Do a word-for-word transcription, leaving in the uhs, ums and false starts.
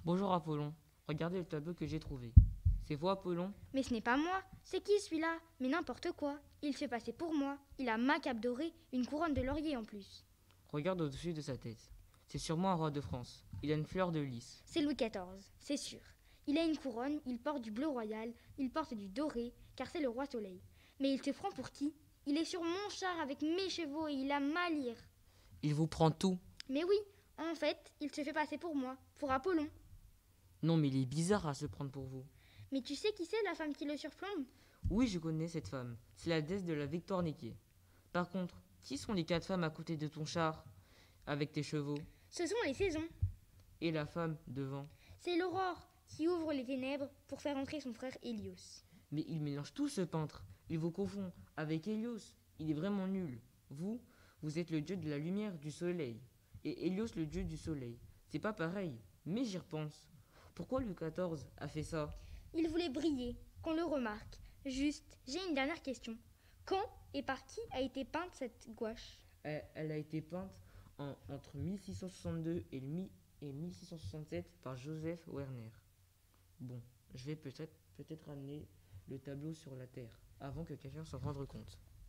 Bonjour Apollon, regardez le tableau que j'ai trouvé. C'est vous Apollon? Mais ce n'est pas moi. C'est qui celui-là? Mais n'importe quoi. Il se fait passer pour moi. Il a ma cape dorée, une couronne de laurier en plus. Regarde au-dessus de sa tête. C'est sûrement un roi de France. Il a une fleur de lys. C'est Louis quatorze, c'est sûr. Il a une couronne, il porte du bleu royal, il porte du doré, car c'est le roi soleil. Mais il te prend pour qui? Il est sur mon char avec mes chevaux et il a ma lyre. Il vous prend tout. Mais oui, en fait, il se fait passer pour moi, pour Apollon. Non mais il est bizarre à se prendre pour vous. Mais tu sais qui c'est la femme qui le surplombe? Oui, je connais cette femme. C'est la déesse de la victoire niquée. Par contre, qui sont les quatre femmes à côté de ton char, avec tes chevaux? Ce sont les saisons. Et la femme devant? C'est l'aurore qui ouvre les ténèbres pour faire entrer son frère Hélios. Mais il mélange tout ce peintre. Il vous confond avec Hélios. Il est vraiment nul. Vous, vous êtes le dieu de la lumière, du soleil. Et Hélios le dieu du soleil. C'est pas pareil. Mais j'y repense. Pourquoi Louis quatorze a fait ça? Il voulait briller, qu'on le remarque. Juste, j'ai une dernière question. Quand et par qui a été peinte cette gouache? Elle, elle a été peinte en- entre mille six cent soixante-deux et, le mi- et mille six cent soixante-sept par Joseph Werner. Bon, je vais peut-être peut-être ramener le tableau sur la terre avant que quelqu'un s'en rende compte.